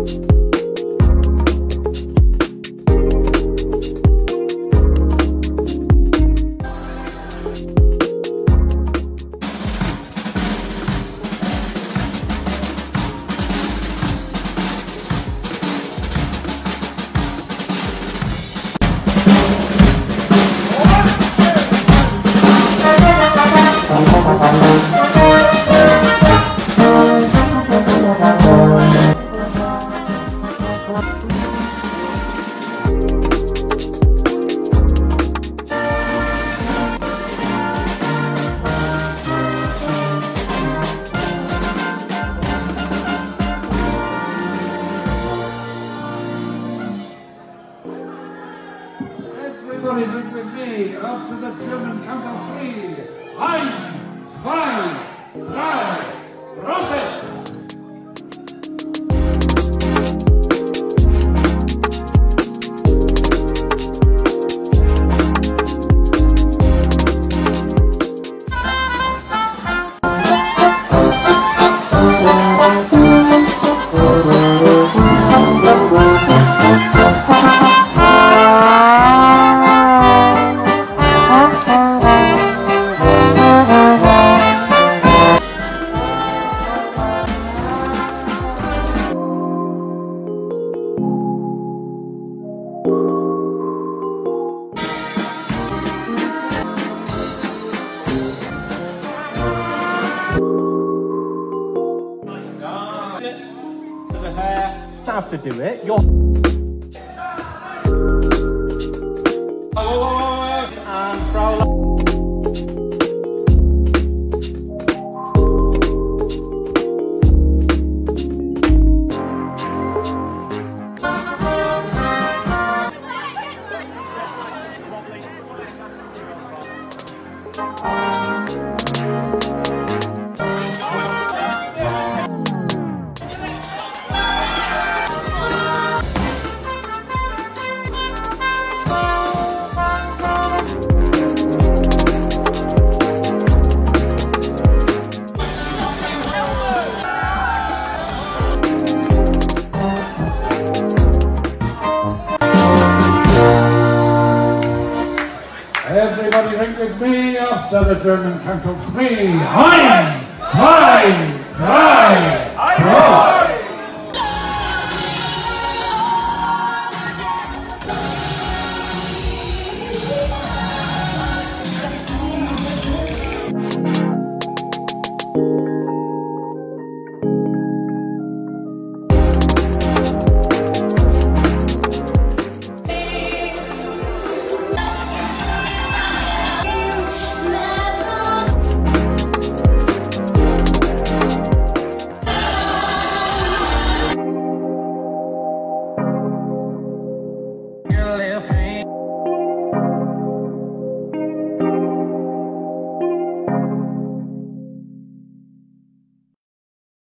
Everybody drink with me after the German count of 3. 1, 2, 3, Prosit! There's a hair. You don't have to do it. You're. And roll. Everybody drink with me after the German count of 3. 1, 2, 3, Prost!